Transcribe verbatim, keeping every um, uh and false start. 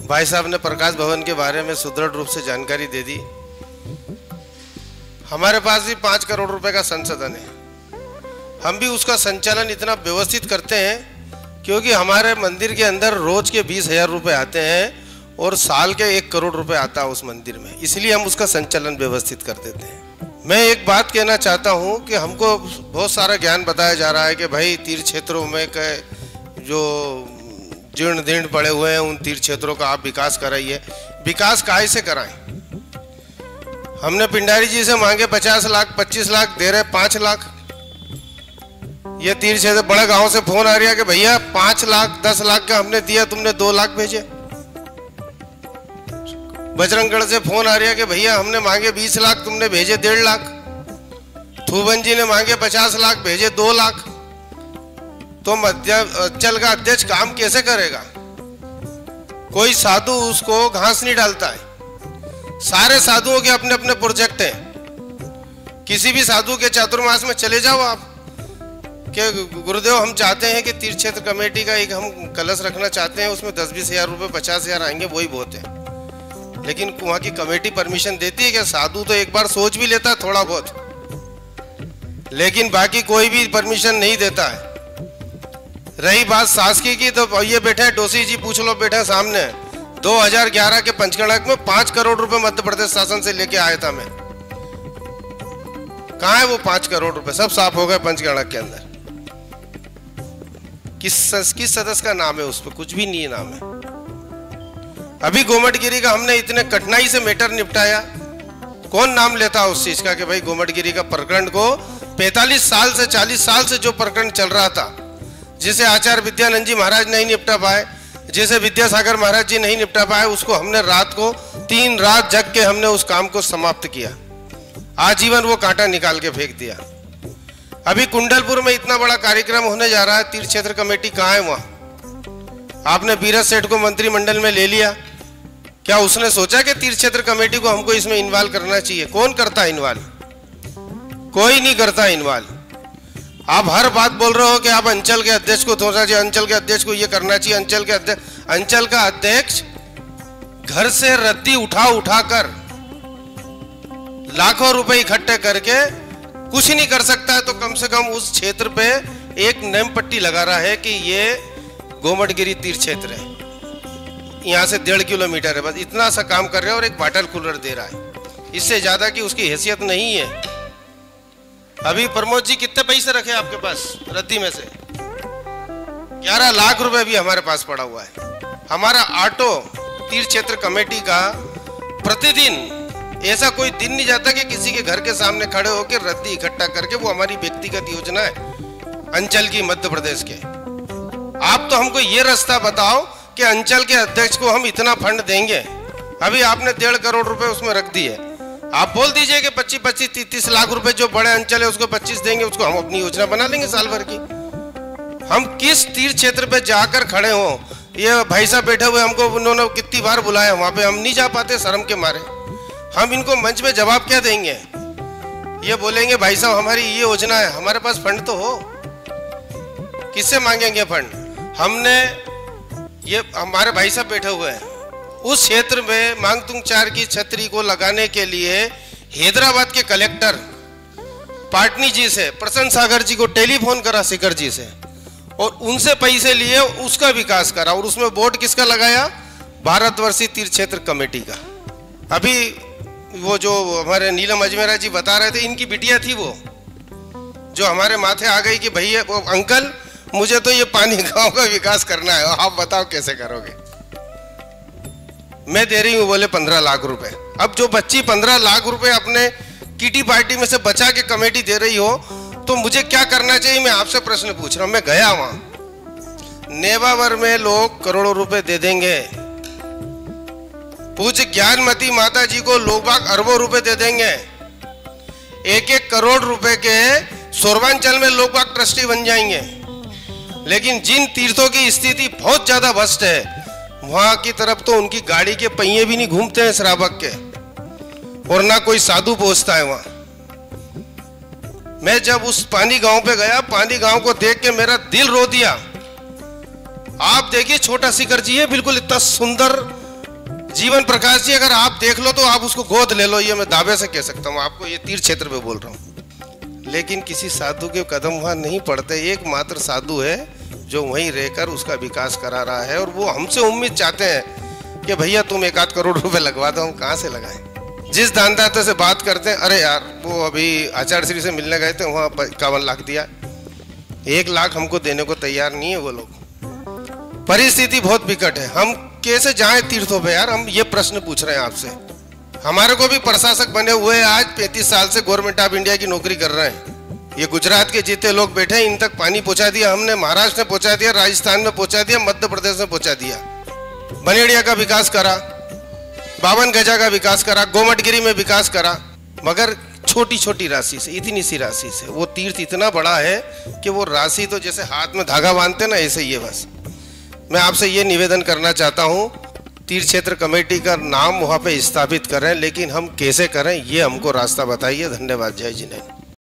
भाई साहब ने प्रकाश भवन के बारे में सुदृढ़ रूप से जानकारी दे दी। हमारे पास भी पाँच करोड़ रुपए का संसाधन है। हम भी उसका संचालन इतना व्यवस्थित करते हैं क्योंकि हमारे मंदिर के अंदर रोज के बीस हजार रुपये आते हैं और साल के एक करोड़ रुपए आता है उस मंदिर में, इसलिए हम उसका संचालन व्यवस्थित कर देते हैं। मैं एक बात कहना चाहता हूं कि हमको बहुत सारा ज्ञान बताया जा रहा है कि भाई तीर्थ क्षेत्रों में के जो जीर्ण दीर्ण पड़े हुए हैं उन तीर्थ क्षेत्रों का आप विकास कराइए। विकास काहे से कराएं? हमने पिंडारी जी से मांगे पचास लाख, पच्चीस लाख, दे रहे पाँच लाख। ये तीर्थ क्षेत्र बड़े गांव से फोन आ रहा है कि भैया पाँच लाख दस लाख का हमने दिया, तुमने दो लाख भेजे। बजरंगगढ़ से फोन आ रहा है कि भैया हमने मांगे बीस लाख, तुमने भेजे डेढ़ लाख। थूबन जी ने मांगे पचास लाख, भेजे दो लाख। तो मध्य अंचल का अध्यक्ष काम कैसे करेगा? कोई साधु उसको घास नहीं डालता है। सारे साधुओं के अपने अपने प्रोजेक्ट हैं। किसी भी साधु के चातुर्मास में चले जाओ आप कि गुरुदेव हम चाहते हैं कि तीर्थ क्षेत्र कमेटी का एक हम कलश रखना चाहते हैं, उसमें दस बीस हजार रुपये पचास हजार आएंगे, वही बहुत है। लेकिन वहाँ की कमेटी परमिशन देती है कि साधु तो एक बार सोच भी लेता है थोड़ा बहुत, लेकिन बाकी कोई भी परमिशन नहीं देता है। रही बात शासकीय की, तो ये बैठे डोसी जी, पूछ लो, बैठे सामने। दो हज़ार ग्यारह के पंचगणक में पांच करोड़ रुपए मध्य प्रदेश शासन से लेके आया था मैं। कहाँ है वो पांच करोड़ रुपए? सब साफ हो गए पंचगणक के अंदर। किस किस सदस्य का नाम है उस पर? कुछ भी नहीं है नाम है। अभी गोमटगिरी का हमने इतने कठिनाई से मैटर निपटाया, कौन नाम लेता उस चीज का कि भाई गोमटगिरी का प्रकरण को पैंतालीस साल से चालीस साल से जो प्रकरण चल रहा था, जिसे आचार्य विद्यानंद जी महाराज नहीं निपटा पाए, जिसे विद्यासागर महाराज जी नहीं निपटा पाए, उसको हमने रात को तीन रात जग के हमने उस काम को समाप्त किया। आजीवन वो कांटा निकाल के फेंक दिया। अभी कुंडलपुर में इतना बड़ा कार्यक्रम होने जा रहा है, तीर्थ क्षेत्र कमेटी कहाँ है वहां? आपने बीरज सेठ को मंत्रिमंडल में ले लिया, क्या उसने सोचा कि तीर्थ क्षेत्र कमेटी को हमको इसमें इन्वॉल्व करना चाहिए? कौन करता है इन्वॉल्व? कोई नहीं करता इन्वॉल्व। आप हर बात बोल रहे हो कि आप अंचल के अध्यक्ष को थोड़ा सा, अंचल के अध्यक्ष को ये करना चाहिए, अंचल के अध्यक्ष अंचल का अध्यक्ष घर से रद्दी उठा उठा कर लाखों रुपए इकट्ठे करके कुछ नहीं कर सकता है, तो कम से कम उस क्षेत्र पे एक नेम पट्टी लगा रहा है कि ये गोमटगिरी तीर्थ क्षेत्र है, यहाँ से डेढ़ किलोमीटर है, बस इतना सा काम कर रहे हैं और एक वाटर कूलर दे रहा है। इससे ज्यादा की उसकी हैसियत नहीं है। अभी प्रमोद जी कितने पैसे रखे आपके पास रद्दी में से? ग्यारह लाख रुपए भी हमारे पास पड़ा हुआ है। हमारा ऑटो तीर्थ क्षेत्र कमेटी का प्रतिदिन ऐसा कोई दिन नहीं जाता कि किसी के घर के सामने खड़े होकर रद्दी इकट्ठा करके, वो हमारी व्यक्तिगत योजना है अंचल की मध्य प्रदेश के। आप तो हमको ये रास्ता बताओ कि अंचल के अध्यक्ष को हम इतना फंड देंगे। अभी आपने डेढ़ करोड़ रुपए उसमें रख दिए, आप बोल दीजिए कि पच्चीस पच्चीस तीस तीस लाख रुपए जो बड़े अंचल है उसको पच्चीस देंगे, उसको हम अपनी योजना बना लेंगे साल भर की। हम किस तीर्थ क्षेत्र पे जाकर खड़े हों? ये भाई साहब बैठे हुए, हमको उन्होंने कितनी बार बुलाया, वहां पे हम नहीं जा पाते शर्म के मारे। हम इनको मंच में जवाब क्या देंगे? ये बोलेंगे भाई साहब हमारी ये योजना है, हमारे पास फंड तो हो, किससे मांगेंगे फंड? हमने ये हमारे भाई साहब बैठे हुए हैं, उस क्षेत्र में मांगतुंग चार की छतरी को लगाने के लिए हैदराबाद के कलेक्टर पाटनी जी से प्रसन्न सागर जी को टेलीफोन करा, सिकर जी से, और उनसे पैसे लिए, उसका विकास करा, और उसमें बोर्ड किसका लगाया? भारतवर्षीय तीर्थ क्षेत्र कमेटी का। अभी वो जो हमारे नीलम अजमेरा जी बता रहे थे, इनकी बिटिया थी वो, जो हमारे माथे आ गई कि भैया वो अंकल मुझे तो ये पानी गांव का विकास करना है, आप बताओ कैसे करोगे? मैं दे रही हूँ बोले पंद्रह लाख रुपए। अब जो बच्ची पंद्रह लाख रुपए अपने किटी पार्टी में से बचा के कमेटी दे रही हो, तो मुझे क्या करना चाहिए? मैं आपसे प्रश्न पूछ रहा हूं। मैं गया वहां, नेवावर में लोग करोड़ों रुपए दे देंगे, पूज्य ज्ञानमती माता जी को लोग बाग अरबों रुपए दे देंगे, एक एक करोड़ रुपए के सोरवांचल में लोग बाग ट्रस्टी बन जाएंगे। लेकिन जिन तीर्थों की स्थिति बहुत ज्यादा भ्रष्ट है, वहां की तरफ तो उनकी गाड़ी के पहिए भी नहीं घूमते हैं श्रावक के, और ना कोई साधु पहुंचता है वहां। मैं जब उस पानी गांव पे गया, पानी गांव को देख के मेरा दिल रो दिया। आप देखिए छोटा सिकर जी है, बिल्कुल इतना सुंदर जीवन प्रकाश जी अगर आप देख लो तो आप उसको गोद ले लो, ये मैं दावे से कह सकता हूँ आपको, ये तीर्थ क्षेत्र पे बोल रहा हूँ। लेकिन किसी साधु के कदम वहाँ नहीं पड़ते। एकमात्र साधु है जो वहीं रहकर उसका विकास करा रहा है, और वो हमसे उम्मीद चाहते हैं कि भैया तुम एक आध करोड़ रुपए लगवा दो। हम कहाँ से लगाएं? जिस दानदाता से बात करते हैं, अरे यार वो अभी आचार्य श्री से मिलने गए थे, वहाँ इक्यावन लाख दिया, एक लाख हमको देने को तैयार नहीं है वो लोग। परिस्थिति बहुत विकट है, हम कैसे जाएं तीर्थों पे यार? हम ये प्रश्न पूछ रहे हैं आपसे। हमारे को भी प्रशासक बने हुए आज पैंतीस साल से गवर्नमेंट ऑफ इंडिया की नौकरी कर रहे हैं। ये गुजरात के जितने लोग बैठे हैं इन तक पानी पहुंचा दिया हमने, महाराष्ट्र में पहुंचा दिया, राजस्थान में पहुंचा दिया, मध्य प्रदेश में पहुंचा दिया। बनेड़िया का विकास करा, बावन गजा का विकास करा, गोमटगिरी में विकास करा, मगर छोटी छोटी राशि से, इतनी सी राशि से। वो तीर्थ इतना बड़ा है कि वो राशि तो जैसे हाथ में धागा बांधते ना, ऐसे ही है बस। मैं आपसे ये निवेदन करना चाहता हूँ, तीर्थ क्षेत्र कमेटी का नाम वहाँ पे स्थापित करें, लेकिन हम कैसे करें ये हमको रास्ता बताइए। धन्यवाद। जय जिनेन्द्र।